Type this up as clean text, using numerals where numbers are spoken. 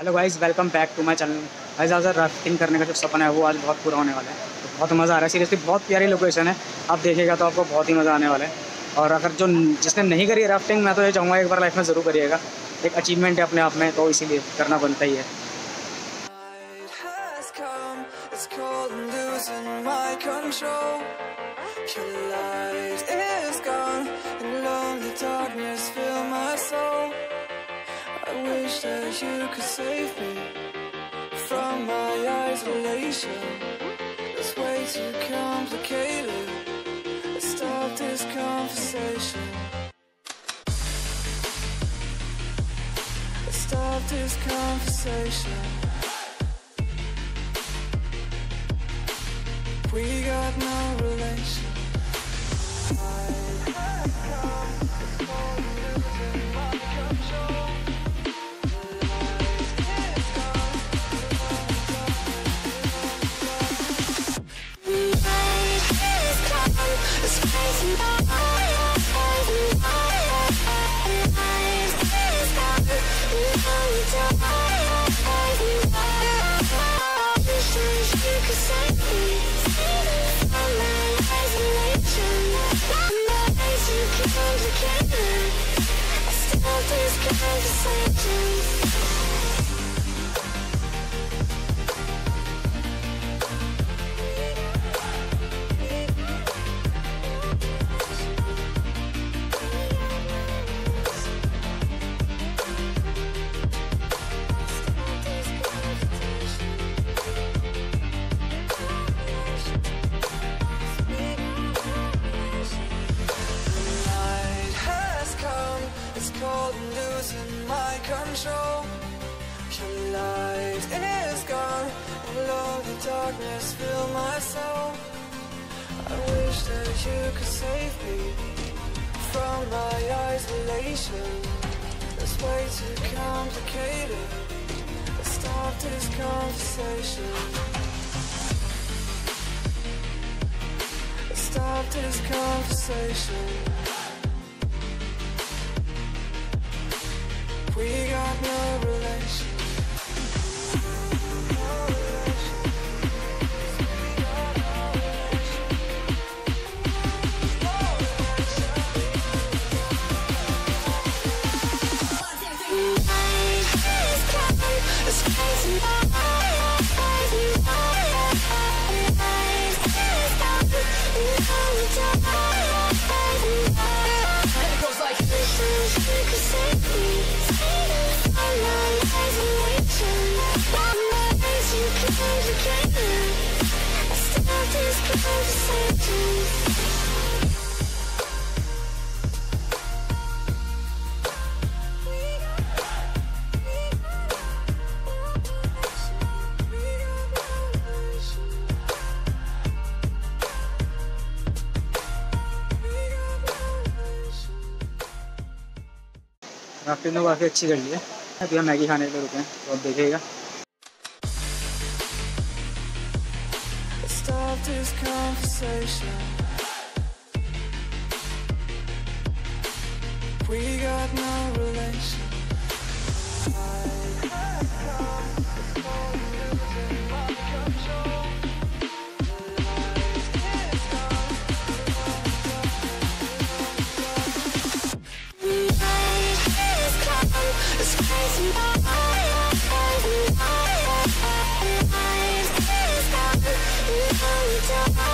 Hello guys, welcome back to my channel. Guys आज rafting करने का जो सपना है वो आज बहुत पूरा होने वाला है। तो बहुत मज़ा आ रहा है, सीरियसली बहुत प्यारी लोकेशन है। आप देखिएगा तो आपको बहुत ही मज़ा आने वाला है। और अगर जिसने नहीं करी राफ्टिंग, मैं तो ये चाहूँगा एक बार लाइफ में ज़रूर करिएगा। एक अचीवमेंट है अपने आप में, तो इसीलिए करना बनता ही है। I wish that you could save me from my isolation. It's way too complicated. Let's stop this conversation. Let's stop this conversation. We got no relation. Darkness fill my soul. I wish that you could save me from my isolation. It's way too complicated. Let's stop this conversation. Let's stop this conversation. We got no relation. Rafting तो काफ़ी अच्छी कर ली है। अभी हम Maggi खाने के लिए रुके हैं, तो अब देखिएगा। Stop this conversation. We got no relation. It's crazy.